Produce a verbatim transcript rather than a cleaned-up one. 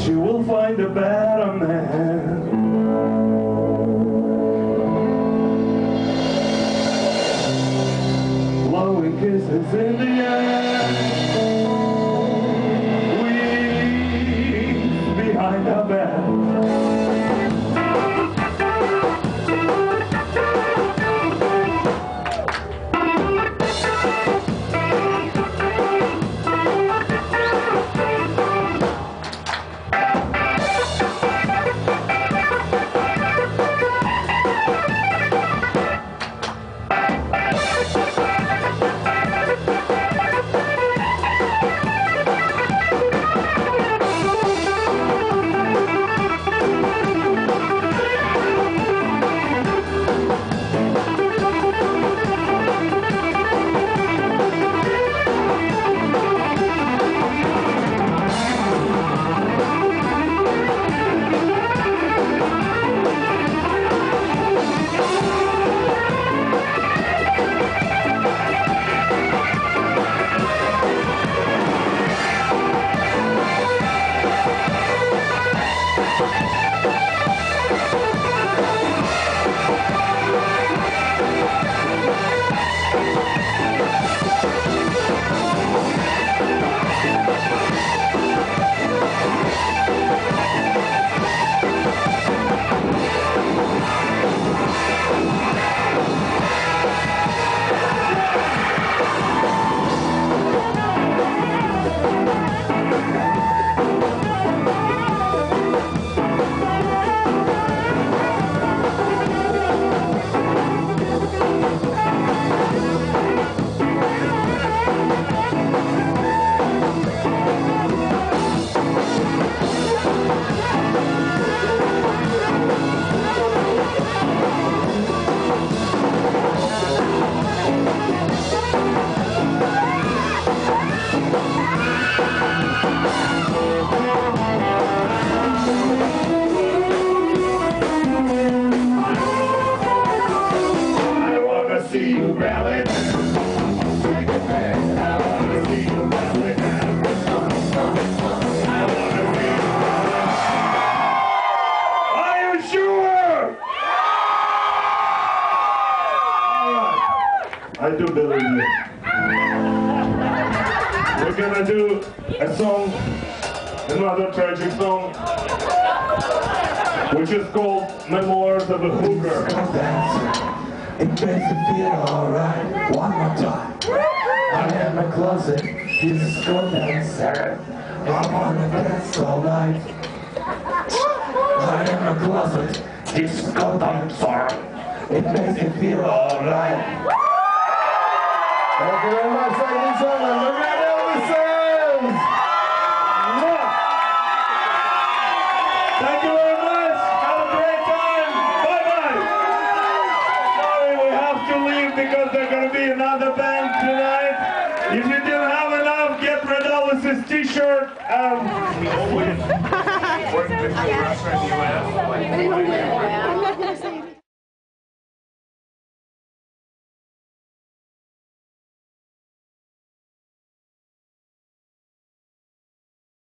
she will find a better man. Blowing kisses in the air, weeds behind her bed. I do believe it. We're gonna do a song, another tragic song, which is called Memoirs of a Hooker. It makes me feel alright. One more time. I am a closet disco dancer. I'm on the dance all night. I am a closet disco dancer. It makes me feel alright. Thank you very much, ladies and gentlemen. The Red Elvises! Thank you very much. Have a great time. Bye-bye. Sorry, we have to leave because there's going to be another band tonight. If you didn't have enough, get Red Elvises t-shirt. Um, we always work with Russia and U S